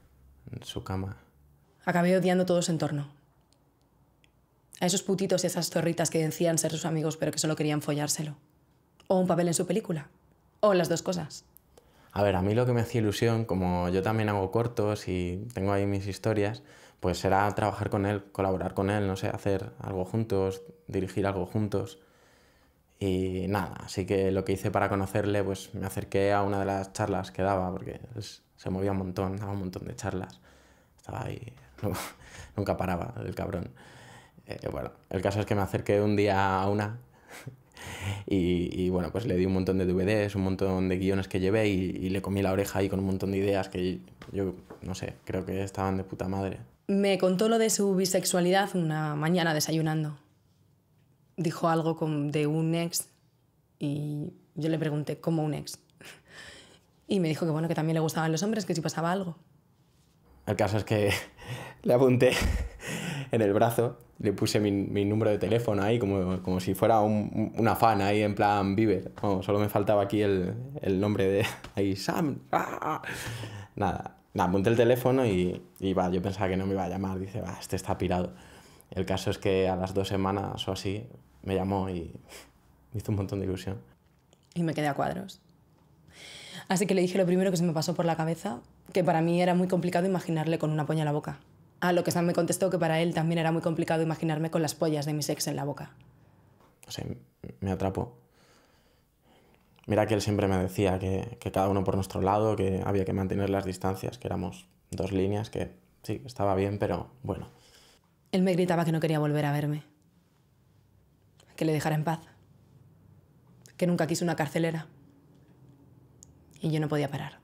en su cama. Acabé odiando todo su entorno. A esos putitos y esas zorritas que decían ser sus amigos pero que solo querían follárselo. O un papel en su película. O las dos cosas. A ver, a mí lo que me hacía ilusión, como yo también hago cortos y tengo ahí mis historias, pues era trabajar con él, colaborar con él, no sé, hacer algo juntos, dirigir algo juntos. Y nada, así que lo que hice para conocerle, pues me acerqué a una de las charlas que daba, porque es, se movía un montón, daba un montón de charlas. Estaba ahí, no, nunca paraba el cabrón. Eh, bueno, el caso es que me acerqué un día a una y, y bueno, pues le di un montón de D V Ds, un montón de guiones que llevé y, y le comí la oreja ahí con un montón de ideas que yo, no sé, creo que estaban de puta madre. Me contó lo de su bisexualidad una mañana desayunando. Dijo algo con, de un ex y yo le pregunté, ¿cómo un ex? Y me dijo que bueno, que también le gustaban los hombres, que si pasaba algo. El caso es que le apunté en el brazo, le puse mi, mi número de teléfono ahí como, como si fuera un, una fan ahí en plan Bieber. Oh, solo me faltaba aquí el, el nombre de ahí, Sam. ¡Ah! Nada, nada, apunté el teléfono y, y va, yo pensaba que no me iba a llamar. Dice, va, este está pirado. El caso es que a las dos semanas o así me llamó y me hizo un montón de ilusión. Y me quedé a cuadros. Así que le dije lo primero que se me pasó por la cabeza, que para mí era muy complicado imaginarle con una polla en la boca. A lo que Sam me contestó que para él también era muy complicado imaginarme con las pollas de mis ex en la boca. O sea, me atrapó. Mira que él siempre me decía que, que cada uno por nuestro lado, que había que mantener las distancias, que éramos dos líneas, que sí, estaba bien, pero bueno. Él me gritaba que no quería volver a verme, que le dejara en paz, que nunca quiso una carcelera. Y yo no podía parar.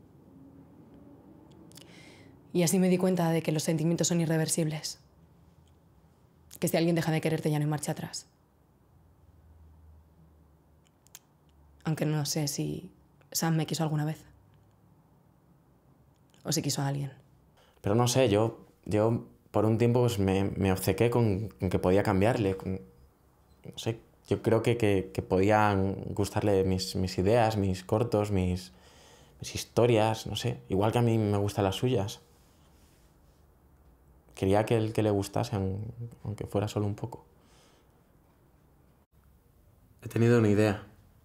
Y así me di cuenta de que los sentimientos son irreversibles, que si alguien deja de quererte ya no hay marcha atrás. Aunque no sé si Sam me quiso alguna vez, o si quiso a alguien. Pero no sé, yo... yo por un tiempo pues, me, me obcequé con, con que podía cambiarle. Con, no sé, yo creo que, que, que podían gustarle mis, mis ideas, mis cortos, mis, mis historias, no sé. Igual que a mí me gustan las suyas. Quería que, el, que le gustase, aunque fuera solo un poco. He tenido una idea.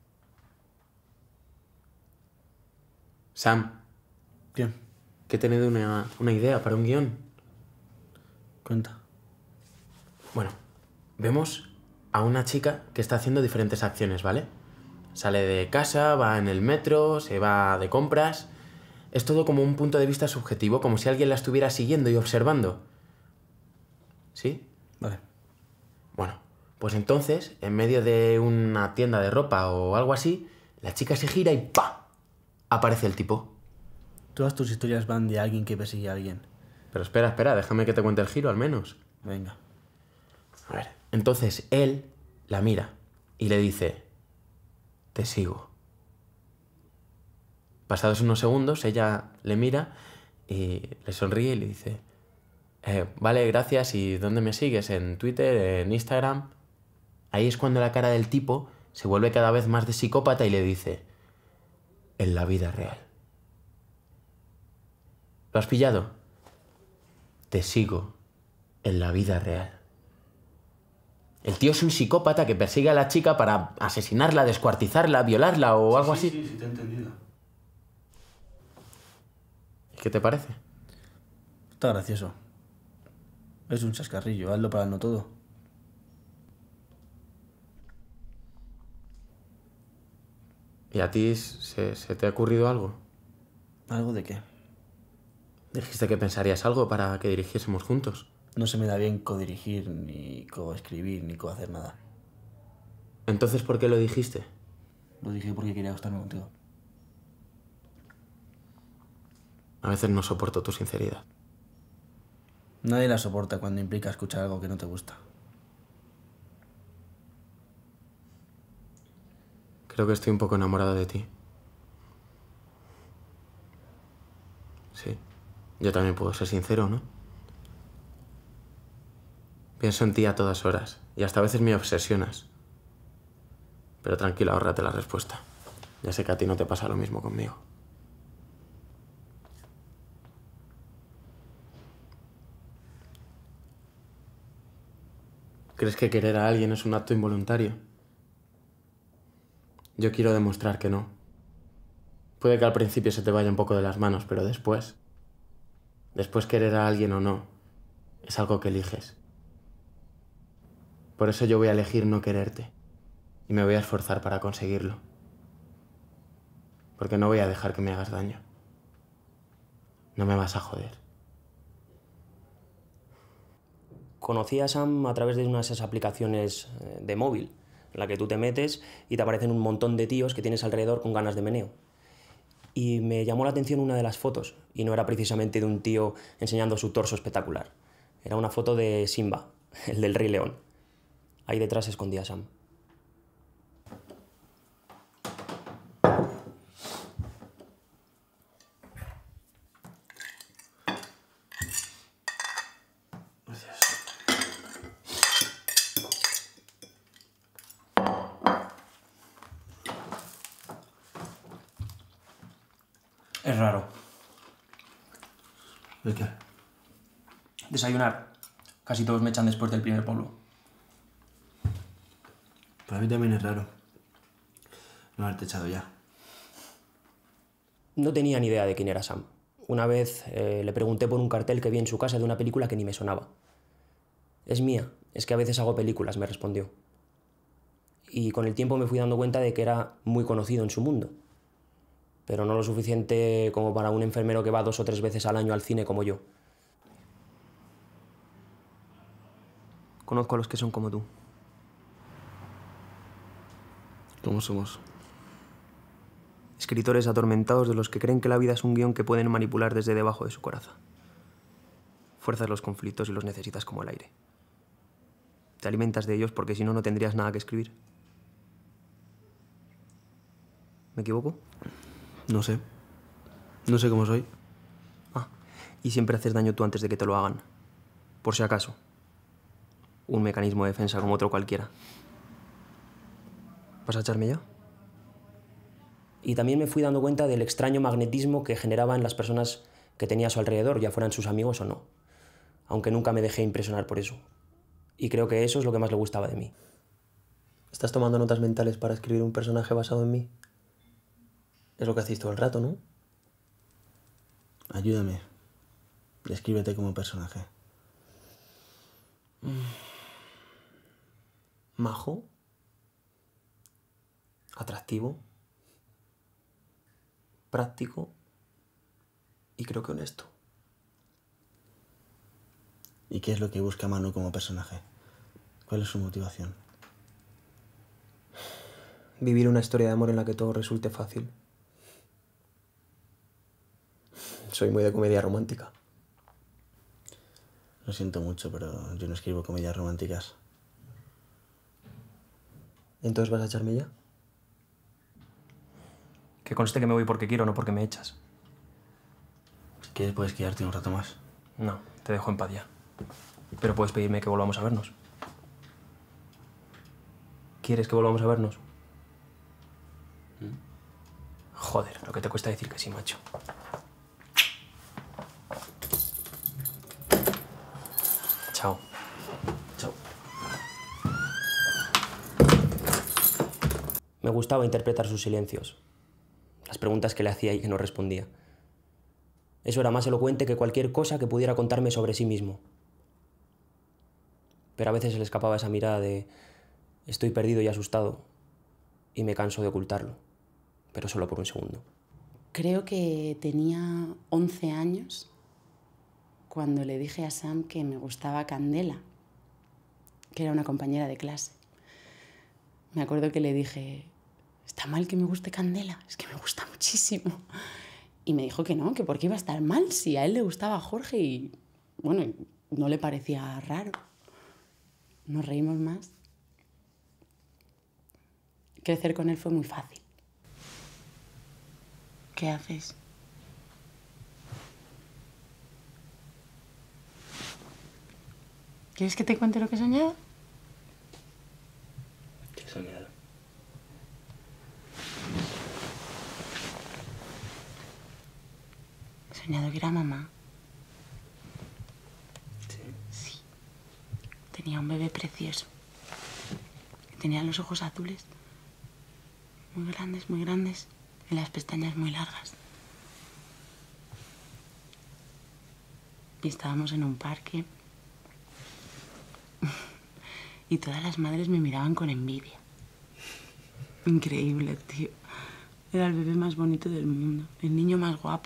Sam. ¿Qué? Que he tenido una, una idea para un guión. Cuenta. Bueno, vemos a una chica que está haciendo diferentes acciones, ¿vale? Sale de casa, va en el metro, se va de compras... Es todo como un punto de vista subjetivo, como si alguien la estuviera siguiendo y observando. ¿Sí? Vale. Bueno, pues entonces, en medio de una tienda de ropa o algo así, la chica se gira y ¡pa! Aparece el tipo. Todas tus historias van de alguien que persigue a alguien. Pero espera, espera, déjame que te cuente el giro al menos. Venga. A ver, entonces él la mira y le dice, te sigo. Pasados unos segundos, ella le mira y le sonríe y le dice, eh, vale, gracias, ¿y dónde me sigues? ¿En Twitter? ¿En Instagram? Ahí es cuando la cara del tipo se vuelve cada vez más de psicópata y le dice, en la vida real. ¿Lo has pillado? Te sigo en la vida real. El tío es un psicópata que persigue a la chica para asesinarla, descuartizarla, violarla o algo sí, así. Sí, sí, te he entendido. ¿Y qué te parece? Está gracioso. Es un chascarrillo, hazlo para el no todo. ¿Y a ti se, se te ha ocurrido algo? ¿Algo de qué? Dijiste que pensarías algo para que dirigiésemos juntos. No se me da bien codirigir, ni coescribir, ni cohacer nada. ¿Entonces por qué lo dijiste? Lo dije porque quería acostarme contigo. A veces no soporto tu sinceridad. Nadie la soporta cuando implica escuchar algo que no te gusta. Creo que estoy un poco enamorado de ti. Sí. Yo también puedo ser sincero, ¿no? Pienso en ti a todas horas y hasta a veces me obsesionas. Pero tranquila, ahórrate la respuesta. Ya sé que a ti no te pasa lo mismo conmigo. ¿Crees que querer a alguien es un acto involuntario? Yo quiero demostrar que no. Puede que al principio se te vaya un poco de las manos, pero después... Después querer a alguien o no, es algo que eliges. Por eso yo voy a elegir no quererte. Y me voy a esforzar para conseguirlo. Porque no voy a dejar que me hagas daño. No me vas a joder. Conocí a Sam a través de unas de esas aplicaciones de móvil, en la que tú te metes y te aparecen un montón de tíos que tienes alrededor con ganas de meneo. Y me llamó la atención una de las fotos, y no era precisamente de un tío enseñando su torso espectacular. Era una foto de Simba, el del Rey León. Ahí detrás se escondía Sam. Es raro. ¿El qué? Desayunar. Casi todos me echan después del primer polvo. Para mí también es raro no haberte echado ya. No tenía ni idea de quién era Sam. Una vez eh, le pregunté por un cartel que vi en su casa de una película que ni me sonaba. Es mía, es que a veces hago películas, me respondió. Y con el tiempo me fui dando cuenta de que era muy conocido en su mundo. Pero no lo suficiente como para un enfermero que va dos o tres veces al año al cine como yo. Conozco a los que son como tú. ¿Cómo somos? Escritores atormentados de los que creen que la vida es un guión que pueden manipular desde debajo de su coraza. Fuerzas los conflictos y los necesitas como el aire. Te alimentas de ellos porque si no, no tendrías nada que escribir. ¿Me equivoco? No sé. No sé cómo soy. Ah, y siempre haces daño tú antes de que te lo hagan. Por si acaso. Un mecanismo de defensa como otro cualquiera. ¿Vas a echarme ya? Y también me fui dando cuenta del extraño magnetismo que generaba en las personas que tenía a su alrededor, ya fueran sus amigos o no. Aunque nunca me dejé impresionar por eso. Y creo que eso es lo que más le gustaba de mí. ¿Estás tomando notas mentales para escribir un personaje basado en mí? Es lo que hacéis todo el rato, ¿no? Ayúdame. Descríbete como personaje. Majo. Atractivo. Práctico. Y creo que honesto. ¿Y qué es lo que busca Manu como personaje? ¿Cuál es su motivación? Vivir una historia de amor en la que todo resulte fácil. Soy muy de comedia romántica. Lo siento mucho, pero yo no escribo comedias románticas. ¿Entonces vas a echarme ya? Que conste que me voy porque quiero, no porque me echas. Si quieres puedes quedarte un rato más. No, te dejo en paz ya. Pero puedes pedirme que volvamos a vernos. ¿Quieres que volvamos a vernos? ¿Mm? Joder, lo que te cuesta decir que sí, macho. Chao. Chao. Me gustaba interpretar sus silencios. Las preguntas que le hacía y que no respondía. Eso era más elocuente que cualquier cosa que pudiera contarme sobre sí mismo. Pero a veces se le escapaba esa mirada de estoy perdido y asustado y me canso de ocultarlo, pero solo por un segundo. Creo que tenía once años cuando le dije a Sam que me gustaba Candela, que era una compañera de clase. Me acuerdo que le dije, ¿está mal que me guste Candela? Es que me gusta muchísimo. Y me dijo que no, que por qué iba a estar mal si a él le gustaba a Jorge y, bueno, no le parecía raro. Nos reímos más. Crecer con él fue muy fácil. ¿Qué haces? ¿Quieres que te cuente lo que he soñado? ¿Qué he soñado? He soñado que era mamá. ¿Sí? Sí. Tenía un bebé bebé precioso. Tenía los ojos azules, muy grandes, muy grandes, y las pestañas muy largas. Y estábamos en un parque y todas las madres me miraban con envidia. Increíble, tío. Era el bebé más bonito del mundo, el niño más guapo.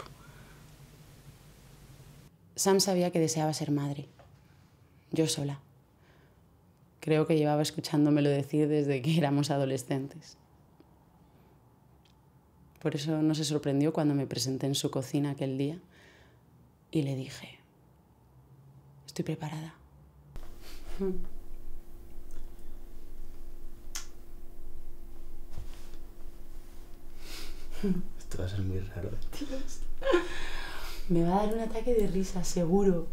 Sam sabía que deseaba ser madre. Yo sola. Creo que llevaba escuchándomelo decir desde que éramos adolescentes. Por eso no se sorprendió cuando me presenté en su cocina aquel día y le dije, estoy preparada. Esto va a ser muy raro. Dios. Me va a dar un ataque de risa, seguro.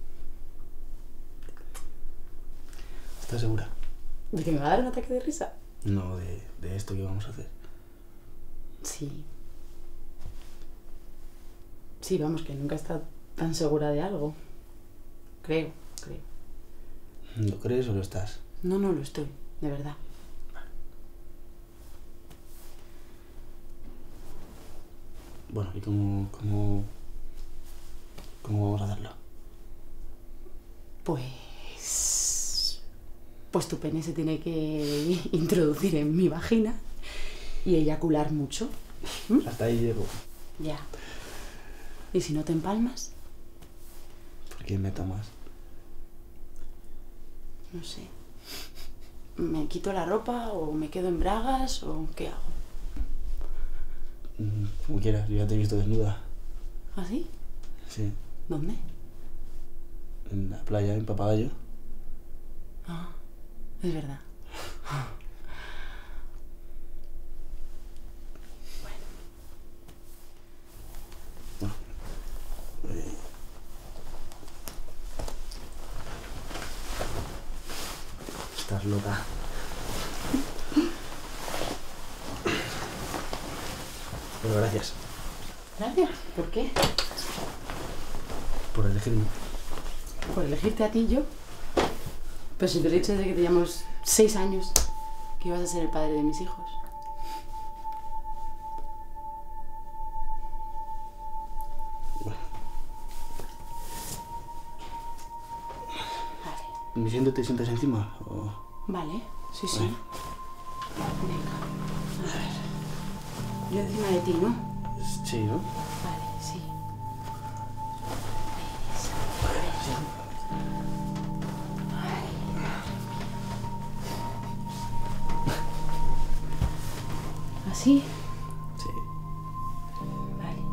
¿Estás segura? ¿De que me va a dar un ataque de risa? No, de, de esto que vamos a hacer. Sí. Sí, vamos, que nunca he estado tan segura de algo. Creo, creo. ¿Lo crees o lo estás? No, no lo estoy, de verdad. Bueno, ¿y cómo, cómo, cómo vamos a hacerlo? Pues... Pues tu pene se tiene que introducir en mi vagina y eyacular mucho. ¿Mm? Hasta ahí llego. Ya. ¿Y si no te empalmas? ¿Por qué me tomas? No sé. ¿Me quito la ropa o me quedo en bragas o qué hago? Como quieras, yo ya te he visto desnuda. ¿Ah, sí? Sí. ¿Dónde? En la playa, en Papagayo. Ah, es verdad. Bueno. Eh. Estás loca. Pero gracias. Gracias. ¿Por qué? Por elegirme. Por elegirte a ti y yo. Pero si te lo he dicho desde que teníamos seis años que ibas a ser el padre de mis hijos. ¿Me siento te sientas encima? O... Vale, sí, sí. Vale. Venga. A ver. Yo encima de ti, ¿no? Sí, ¿no? Vale, sí. ¿Así? Sí. Vale.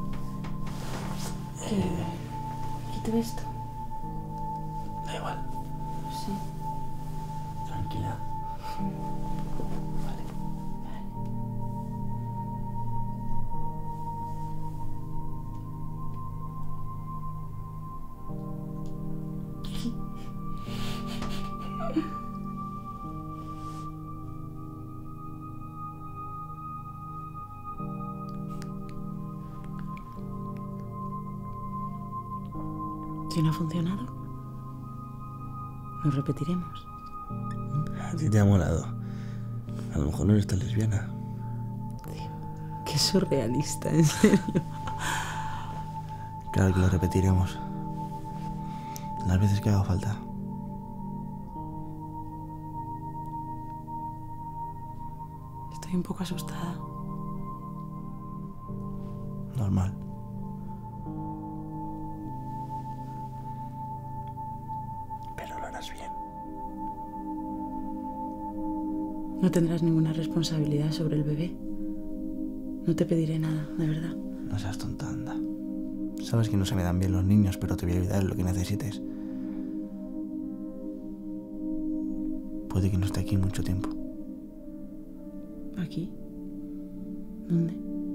¿Qué? ¿Quito esto? Da igual. Sí. Tranquila. Vale. Si no ha funcionado, lo repetiremos. A ti te ha molado. A lo mejor no eres tan lesbiana. Qué surrealista, en serio. Claro que lo repetiremos. Las veces que haga falta. Estoy un poco asustada. Normal. Pero lo harás bien. No tendrás ninguna responsabilidad sobre el bebé. No te pediré nada, de verdad. No seas tonta, anda. Sabes que no se me dan bien los niños, pero te voy a ayudar en lo que necesites. Puede que no esté aquí mucho tiempo. ¿Aquí? ¿Dónde?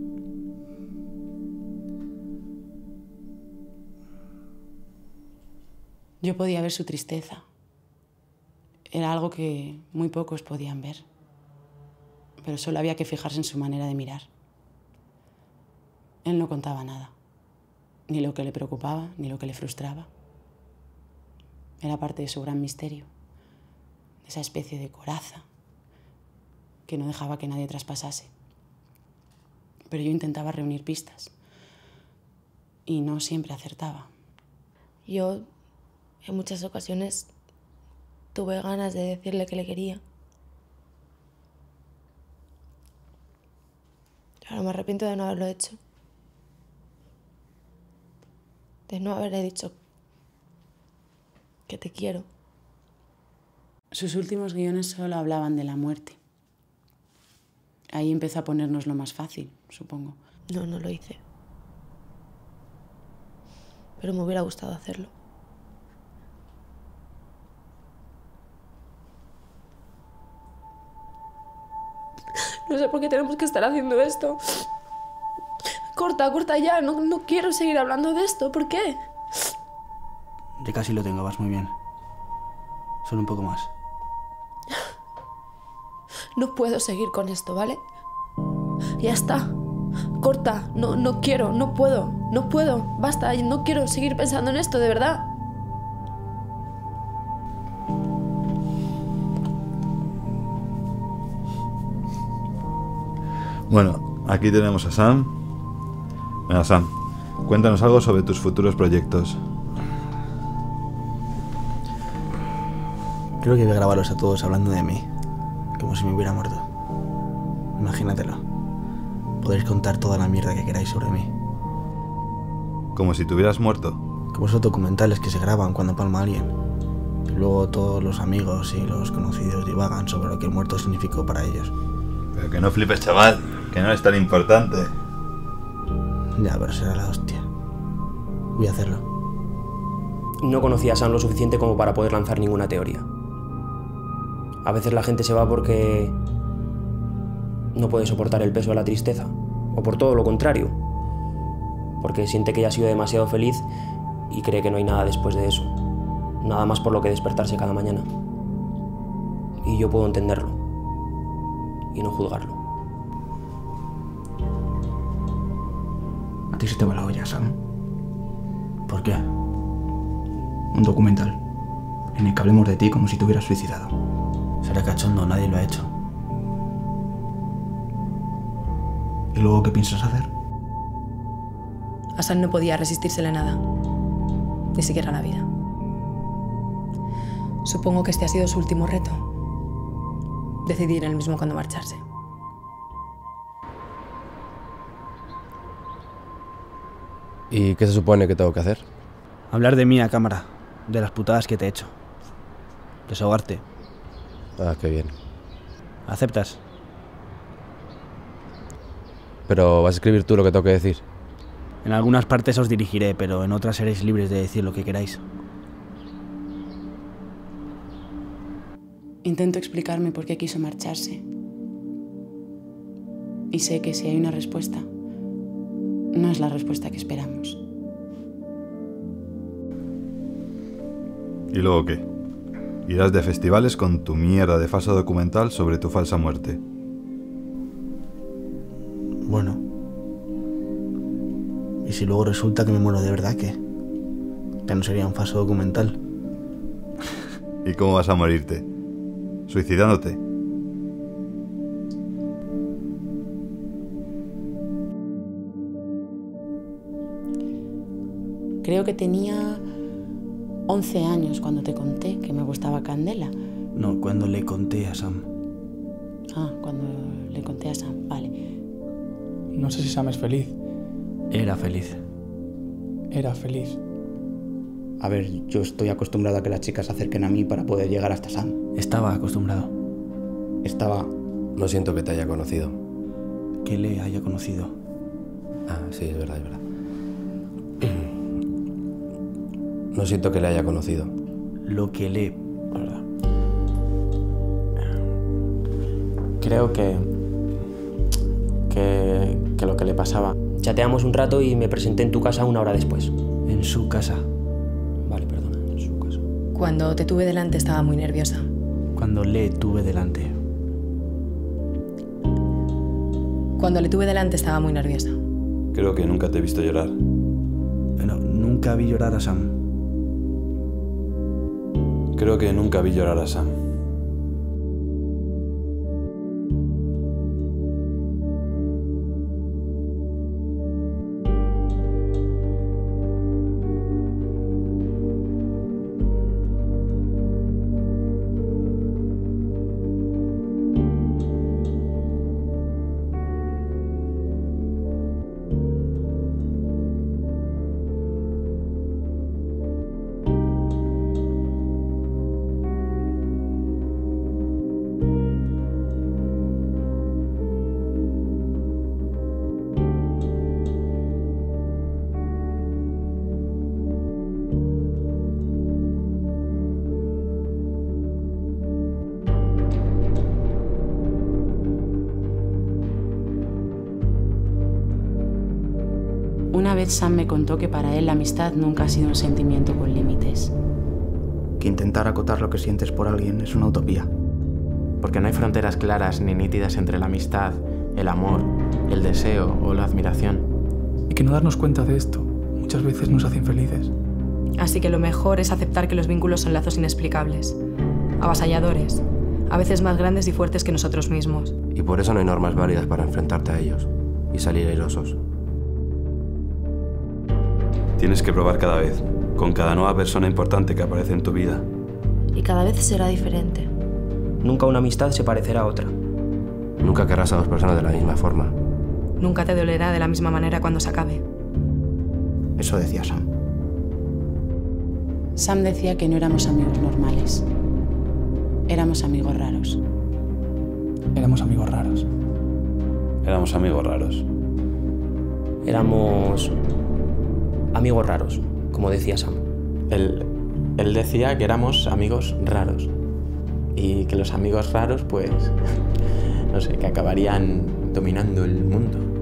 Yo podía ver su tristeza. Era algo que muy pocos podían ver. Pero solo había que fijarse en su manera de mirar. Él no contaba nada. Ni lo que le preocupaba, ni lo que le frustraba. Era parte de su gran misterio. esa especie de coraza que no dejaba que nadie traspasase. Pero yo intentaba reunir pistas y no siempre acertaba. Yo, en muchas ocasiones, tuve ganas de decirle que le quería. Ahora me arrepiento de no haberlo hecho. De no haberle dicho que te quiero. Sus últimos guiones solo hablaban de la muerte. Ahí empezó a ponernos lo más fácil, supongo. No, no lo hice. Pero me hubiera gustado hacerlo. No sé por qué tenemos que estar haciendo esto. Corta, corta ya. No, no quiero seguir hablando de esto. ¿Por qué? Ya casi lo tengo, vas muy bien. Solo un poco más. No puedo seguir con esto, ¿vale? Ya está. Corta. No, no quiero, no puedo, no puedo. Basta, no quiero seguir pensando en esto, de verdad. Bueno, aquí tenemos a Sam. Venga, Sam, cuéntanos algo sobre tus futuros proyectos. Creo que voy a grabarlos a todos hablando de mí, como si me hubiera muerto. Imagínatelo. Podréis contar toda la mierda que queráis sobre mí. Como si te hubieras muerto. Como esos documentales que se graban cuando palma alguien. Y luego todos los amigos y los conocidos divagan sobre lo que el muerto significó para ellos. Pero que no flipes, chaval, que no es tan importante. Ya, pero será la hostia. Voy a hacerlo. No conocía a Sam lo suficiente como para poder lanzar ninguna teoría. A veces la gente se va porque no puede soportar el peso de la tristeza, o por todo lo contrario, porque siente que ya ha sido demasiado feliz y cree que no hay nada después de eso, nada más por lo que despertarse cada mañana. Y yo puedo entenderlo y no juzgarlo. A ti se te va la olla, Sam. ¿Por qué? Un documental en el que hablemos de ti como si te hubieras suicidado. Será cachondo, nadie lo ha hecho. ¿Y luego qué piensas hacer? A Sam no podía resistírsele nada, ni siquiera la vida. Supongo que este ha sido su último reto. Decidir él mismo cuándo marcharse. ¿Y qué se supone que tengo que hacer? Hablar de mí a cámara, de las putadas que te he hecho. Desahogarte. Ah, qué bien. ¿Aceptas? Pero vas a escribir tú lo que tengo que decir. En algunas partes os dirigiré, pero en otras seréis libres de decir lo que queráis. Intento explicarme por qué quiso marcharse. Y sé que si hay una respuesta, no es la respuesta que esperamos. ¿Y luego qué? Irás de festivales con tu mierda de falso documental sobre tu falsa muerte. Bueno. ¿Y si luego resulta que me muero de verdad, qué? Que no sería un falso documental. ¿Y cómo vas a morirte? ¿Suicidándote? Creo que tenía once años cuando te conté que me gustaba Candela. No, cuando le conté a Sam. Ah, cuando le conté a Sam, vale. No sé si Sam es feliz. Era feliz. Era feliz. A ver, yo estoy acostumbrado a que las chicas se acerquen a mí para poder llegar hasta Sam. Estaba acostumbrado. Estaba... No siento que te haya conocido. Que le haya conocido. Ah, sí, es verdad, es verdad. No siento que le haya conocido. Lo que le... ¿Verdad? Creo que, que... que lo que le pasaba... Chateamos un rato y me presenté en tu casa una hora después. En su casa. Vale, perdona, en su casa. Cuando te tuve delante estaba muy nerviosa. Cuando le tuve delante. Cuando le tuve delante estaba muy nerviosa. Creo que nunca te he visto llorar. Bueno, nunca vi llorar a Sam. Creo que nunca vi llorar a Sam. vez Sam me contó que para él la amistad nunca ha sido un sentimiento con límites. Que intentar acotar lo que sientes por alguien es una utopía. Porque no hay fronteras claras ni nítidas entre la amistad, el amor, el deseo o la admiración. Y que no darnos cuenta de esto muchas veces nos hace infelices. Así que lo mejor es aceptar que los vínculos son lazos inexplicables, avasalladores, a veces más grandes y fuertes que nosotros mismos. Y por eso no hay normas válidas para enfrentarte a ellos y salir airosos. Tienes que probar cada vez, con cada nueva persona importante que aparece en tu vida. Y cada vez será diferente. Nunca una amistad se parecerá a otra. Nunca querrás a dos personas de la misma forma. Nunca te dolerá de la misma manera cuando se acabe. Eso decía Sam. Sam decía que no éramos amigos normales. Éramos amigos raros. Éramos amigos raros. Éramos amigos raros. Éramos amigos raros, como decía Sam. Él, él decía que éramos amigos raros. Y que los amigos raros, pues, no sé, que acabarían dominando el mundo.